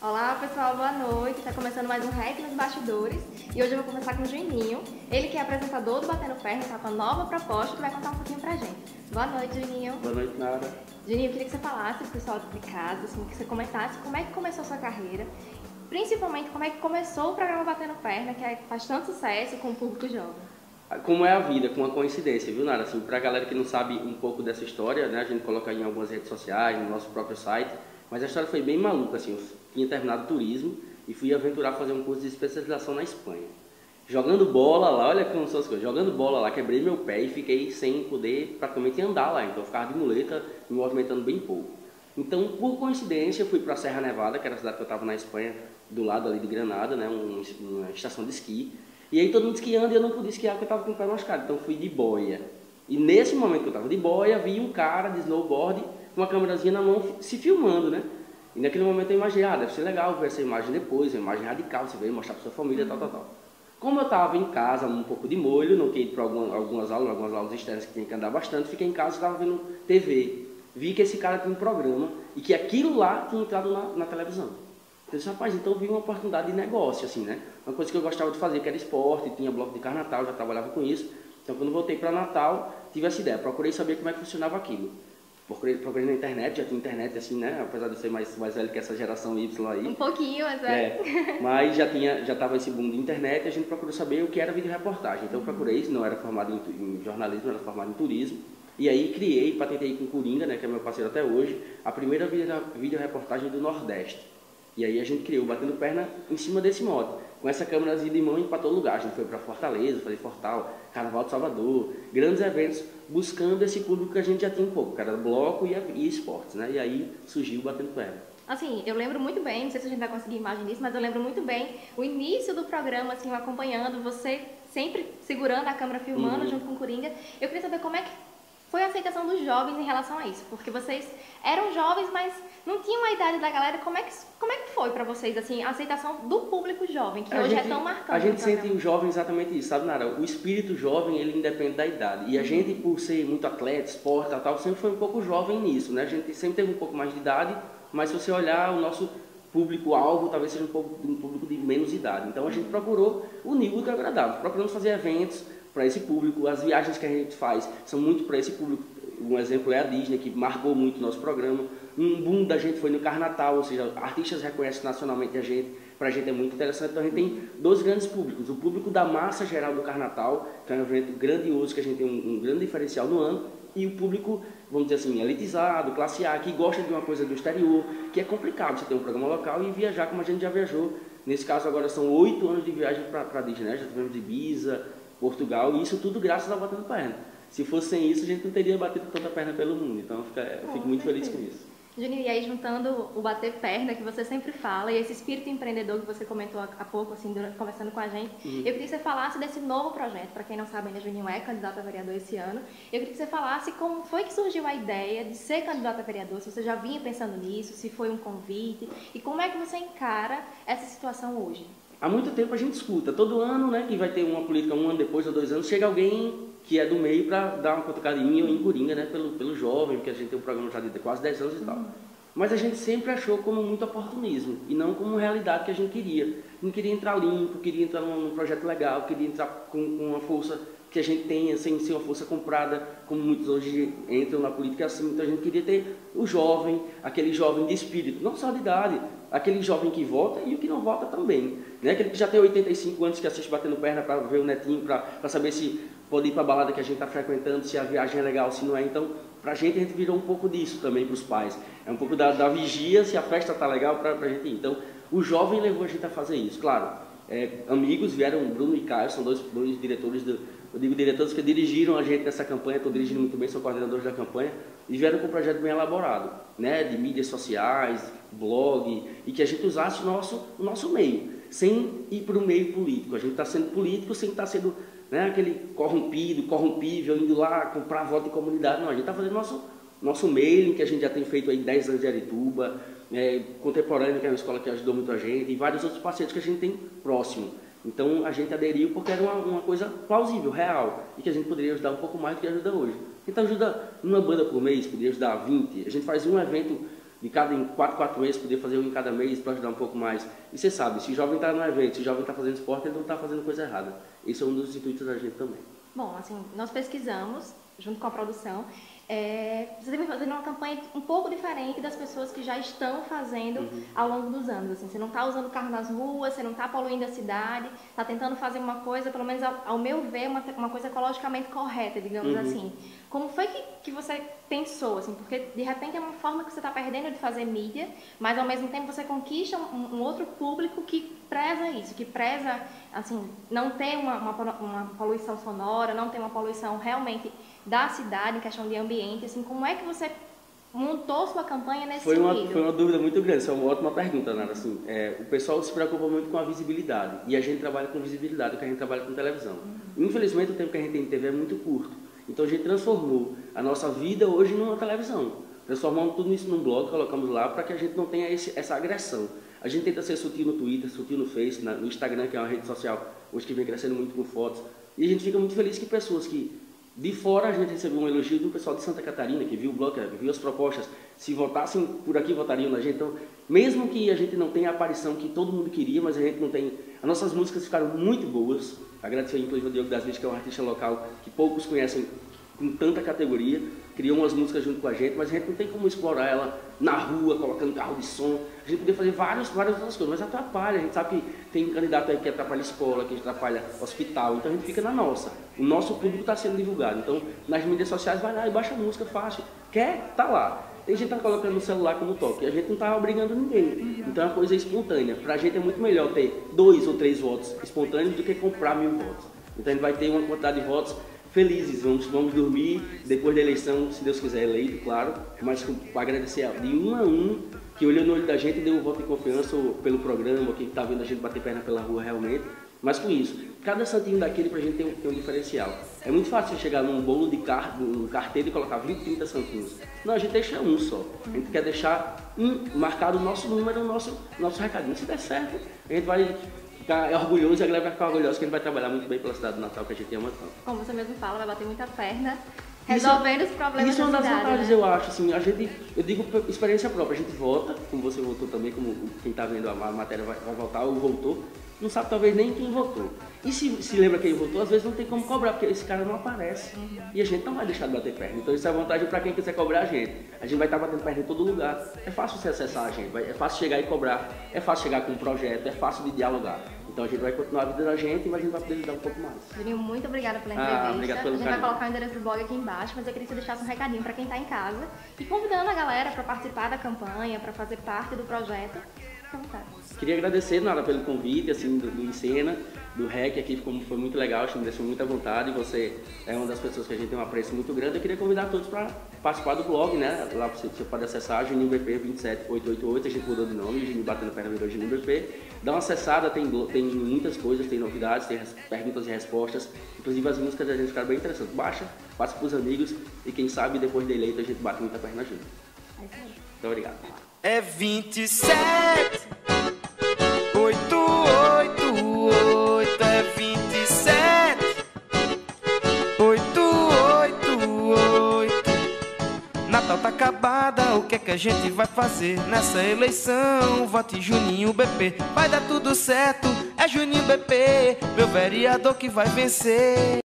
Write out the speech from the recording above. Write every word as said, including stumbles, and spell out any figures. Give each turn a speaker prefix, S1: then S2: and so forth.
S1: Olá pessoal, boa noite. Está começando mais um Rap nos Bastidores e hoje eu vou conversar com o Juninho, ele que é apresentador do Batendo Perna, está com uma nova proposta que vai contar um pouquinho pra gente. Boa noite, Juninho.
S2: Boa noite, Nara.
S1: Juninho, eu queria que você falasse pro pessoal de casa, assim, que você comentasse como é que começou a sua carreira, principalmente como é que começou o programa Batendo Perna, que faz tanto sucesso com o público jovem.
S2: Como é a vida, com uma coincidência, viu, Nara? Assim, pra galera que não sabe um pouco dessa história, né, a gente coloca em algumas redes sociais, no nosso próprio site, mas a história foi bem maluca, assim, eu tinha terminado turismo e fui aventurar fazer um curso de especialização na Espanha. Jogando bola lá, olha como são as coisas, jogando bola lá, quebrei meu pé e fiquei sem poder praticamente andar lá, então eu ficava de muleta, me movimentando bem pouco. Então, por coincidência, eu fui para a Serra Nevada, que era a cidade que eu estava na Espanha, do lado ali de Granada, né, um, uma estação de esqui. E aí todo mundo esquiando e eu não podia esquiar porque eu estava com o pé machucado, então fui de boia. E nesse momento que eu estava de boia, vi um cara de snowboard com uma câmerazinha na mão se filmando, né? E naquele momento eu imaginei, ah, deve ser legal ver essa imagem depois, uma imagem radical, você veio mostrar para sua família, uhum. tal, tal, tal. Como eu estava em casa, um pouco de molho, não queria ir para algumas, algumas aulas, algumas aulas externas que tinha que andar bastante, fiquei em casa e estava vendo T V. Vi que esse cara tinha um programa e que aquilo lá tinha entrado na, na televisão. Eu disse, rapaz, então eu vi uma oportunidade de negócio, assim, né? Uma coisa que eu gostava de fazer, que era esporte, tinha bloco de carro Natal, já trabalhava com isso. Então, quando voltei para Natal, tive essa ideia, procurei saber como é que funcionava aquilo. Procurei, procurei na internet, já tinha internet, assim, né? Apesar de eu ser mais, mais velho que essa geração Y aí.
S1: Um pouquinho, mas é.
S2: é mas já tinha, já estava esse boom de internet e a gente procurou saber o que era videoreportagem. Então, eu procurei, não era formado em, em jornalismo, era formado em turismo. E aí criei, patentei com o Coringa, né, que é meu parceiro até hoje, a primeira videoreportagem do Nordeste. E aí a gente criou, batendo perna em cima desse modo, com essa câmerazinha de mão para todo lugar. A gente foi para Fortaleza, fazer Fortal, Carnaval de Salvador, grandes eventos, buscando esse público que a gente já tinha um pouco, que era bloco e, e esportes, né? E aí surgiu o Batendo Perna.
S1: Assim, eu lembro muito bem, não sei se a gente vai conseguir imagem disso, mas eu lembro muito bem o início do programa, assim, acompanhando, você sempre segurando a câmera, filmando uhum. junto com o Coringa. Eu queria saber como é que foi a aceitação dos jovens em relação a isso, porque vocês eram jovens, mas não tinham a idade da galera. Como é que, como é que foi para vocês, assim, a aceitação do público jovem, que
S2: a
S1: hoje
S2: gente,
S1: é tão marcante?
S2: A gente sente o jovem exatamente isso, sabe, Nara? O espírito jovem, ele independe da idade. E a gente, por ser muito atleta, esporte e tal, sempre foi um pouco jovem nisso, né? A gente sempre teve um pouco mais de idade, mas se você olhar o nosso público-alvo, talvez seja um, pouco, um público de menos idade. Então a gente procurou unir o útil ao agradável. Procuramos fazer eventos para esse público. As viagens que a gente faz são muito para esse público. Um exemplo é a Disney, que marcou muito o nosso programa. Um boom da gente foi no Carnatal, ou seja, artistas reconhecem nacionalmente a gente. Para a gente é muito interessante. Então a gente tem dois grandes públicos. O público da massa geral do Carnatal, que é um evento grandioso, que a gente tem um, um grande diferencial no ano. E o público, vamos dizer assim, elitizado, classe A, que gosta de uma coisa do exterior, que é complicado você ter um programa local e viajar como a gente já viajou. Nesse caso agora são oito anos de viagem para a Disney, né? Já tivemos Ibiza, Portugal, e isso tudo graças ao Batendo Perna. Se fosse sem isso, a gente não teria batido tanta perna pelo mundo. Então, eu fico, eu fico muito feliz com isso.
S1: Juninho, e aí juntando o bater perna que você sempre fala e esse espírito empreendedor que você comentou há pouco, assim, durante, conversando com a gente, uhum. eu queria que você falasse desse novo projeto. Para quem não sabe ainda, Juninho é candidato a vereador esse ano. Eu queria que você falasse como foi que surgiu a ideia de ser candidato a vereador, se você já vinha pensando nisso, se foi um convite, e como é que você encara essa situação hoje?
S2: Há muito tempo a gente escuta, todo ano, né, que vai ter uma política um ano depois ou dois anos, chega alguém que é do meio para dar uma cutucadinha ou em Coringa, né, pelo, pelo jovem, porque a gente tem um programa já de quase dez anos e tal. Uhum. Mas a gente sempre achou como muito oportunismo e não como realidade que a gente queria. Não queria entrar limpo, queria entrar num, num projeto legal, queria entrar com, com uma força que a gente tenha, sem ser uma força comprada, como muitos hoje entram na política assim. Então a gente queria ter o jovem, aquele jovem de espírito, não só de idade, aquele jovem que vota e o que não vota também. Né? Aquele que já tem oitenta e cinco anos, que assiste Batendo Perna para ver o netinho, para saber se pode ir para a balada que a gente está frequentando, se a viagem é legal, se não é. Então, para a gente, a gente virou um pouco disso também para os pais. É um pouco da, da vigia, se a festa está legal para a gente ir. Então, o jovem levou a gente a fazer isso. Claro, é, amigos vieram, Bruno e Caio, são dois, dois diretores, do, eu digo diretores que dirigiram a gente nessa campanha, estou dirigindo muito bem, sou coordenador da campanha, e vieram com um projeto bem elaborado, né, de mídias sociais, blog, e que a gente usasse o nosso, o nosso meio, sem ir para o meio político. A gente está sendo político sem estar sendo, né, aquele corrompido, corrompível, indo lá comprar voto de comunidade. Não, a gente está fazendo nosso, nosso mailing, que a gente já tem feito aí dez anos de Arituba, é, Contemporâneo, que é uma escola que ajudou muito a gente, e vários outros parceiros que a gente tem próximo. Então a gente aderiu porque era uma, uma coisa plausível, real, e que a gente poderia ajudar um pouco mais do que ajuda hoje. A gente ajuda uma banda por mês, poderia ajudar vinte. A gente faz um evento de cada em quatro, quatro meses, poder fazer um em cada mês para ajudar um pouco mais. E você sabe, se o jovem está no evento, se o jovem está fazendo esporte, ele não está fazendo coisa errada. Esse é um dos intuitos da gente também.
S1: Bom, assim, nós pesquisamos, junto com a produção, é, você deve fazer uma campanha um pouco diferente das pessoas que já estão fazendo uhum. ao longo dos anos. Assim, você não está usando carro nas ruas, você não está poluindo a cidade, está tentando fazer uma coisa, pelo menos ao, ao meu ver, uma, uma coisa ecologicamente correta, digamos uhum. assim. Como foi que, que você pensou? Assim, porque de repente é uma forma que você está perdendo de fazer mídia, mas ao mesmo tempo você conquista um, um outro público que preza isso, que preza assim, não ter uma, uma, uma poluição sonora, não ter uma poluição realmente da cidade, em questão de ambiente, assim, como é que você montou sua campanha nesse
S2: foi uma,
S1: sentido?
S2: Foi uma dúvida muito grande, isso é uma ótima pergunta, Nara. Assim, é, o pessoal se preocupa muito com a visibilidade, e a gente trabalha com visibilidade, porque a gente trabalha com televisão. Uhum. Infelizmente, o tempo que a gente tem de T V é muito curto, então a gente transformou a nossa vida hoje numa televisão. Transformamos tudo isso num blog, colocamos lá, para que a gente não tenha esse, essa agressão. A gente tenta ser sutil no Twitter, sutil no Face, na, no Instagram, que é uma rede social hoje que vem crescendo muito com fotos, e a gente fica muito feliz que pessoas que de fora a gente recebeu um elogio do pessoal de Santa Catarina, que viu o blog, que viu as propostas, se votassem por aqui, votariam na gente. Então, mesmo que a gente não tenha a aparição que todo mundo queria, mas a gente não tem... As nossas músicas ficaram muito boas. Agradecer, inclusive, ao Diogo das Vidas, que é um artista local que poucos conhecem com tanta categoria. Criou umas músicas junto com a gente, mas a gente não tem como explorar ela na rua, colocando carro de som. A gente podia fazer várias, várias outras coisas, mas atrapalha. A gente sabe que tem um candidato aí que atrapalha escola, que atrapalha hospital, então a gente fica na nossa. O nosso público está sendo divulgado. Então, nas mídias sociais, vai lá e baixa a música fácil. Quer? Tá lá. Tem gente que tá colocando no celular como toque, e a gente não tá obrigando ninguém. Então é uma coisa espontânea. Pra gente é muito melhor ter dois ou três votos espontâneos do que comprar mil votos. Então a gente vai ter uma quantidade de votos felizes, vamos, vamos dormir depois da eleição, se Deus quiser, eleito, claro, mas para agradecer de um a um que olhou no olho da gente e deu um voto de confiança pelo programa, quem está vendo a gente bater perna pela rua realmente, mas com isso, cada santinho daquele para a gente tem um, tem um diferencial. É muito fácil você chegar num bolo de car num carteiro e colocar vinte, trinta santinhos. Não, a gente deixa um só. A gente quer deixar um, marcado o nosso número, o nosso, nosso recadinho. Se der certo, a gente vai ficar orgulhoso e a galera vai ficar orgulhosa que a gente vai trabalhar muito bem pela cidade do Natal, que a gente ama tanto.
S1: Como você mesmo fala, vai bater muita perna, resolvendo isso, os problemas
S2: isso
S1: da cidade. Isso é uma das
S2: vantagens,
S1: né?
S2: eu acho. Assim, a gente, eu digo por experiência própria, a gente vota, como você votou também, como quem está vendo a matéria vai, vai votar ou votou, não sabe talvez nem quem votou. E se, se lembra quem votou, às vezes não tem como cobrar, porque esse cara não aparece. Uhum. E a gente não vai deixar de bater perna. Então isso é vantagem para quem quiser cobrar a gente. A gente vai estar batendo perna em todo lugar. É fácil você acessar a gente, é fácil chegar e cobrar, é fácil chegar com um projeto, é fácil de dialogar. Então a gente vai continuar a vida da gente, mas a gente vai poder lidar um pouco mais.
S1: Juninho, muito obrigada pela entrevista.
S2: Ah, obrigado pelo
S1: a gente
S2: carinho.
S1: vai colocar o endereço do blog aqui embaixo, mas eu queria que você deixasse um recadinho para quem está em casa e convidando a galera para participar da campanha, para fazer parte do projeto. Fique à vontade.
S2: Queria agradecer, Nara, pelo convite, assim, do, do Encena, do R E C aqui, ficou, foi muito legal, acho que me deixou muita vontade. Você é uma das pessoas que a gente tem um apreço muito grande. Eu queria convidar todos para participar do blog, né? Lá você, você pode acessar Juninho B P vinte e sete oito oito oito, a gente mudou de nome, Juninho Batendo Perna virou Juninho B P. Dá uma acessada, tem, tem muitas coisas, tem novidades, tem perguntas e respostas. Inclusive as músicas da gente ficaram bem interessantes. Baixa, passa para os amigos e quem sabe depois da eleito a gente bate muita perna junto.
S1: É isso aí.
S2: Muito obrigado.
S3: É vinte e sete, oito oito oito, é vinte e sete, oito oito oito. Natal tá acabada, o que é que a gente vai fazer nessa eleição? Vote Juninho B P, vai dar tudo certo, é Juninho B P, meu vereador que vai vencer.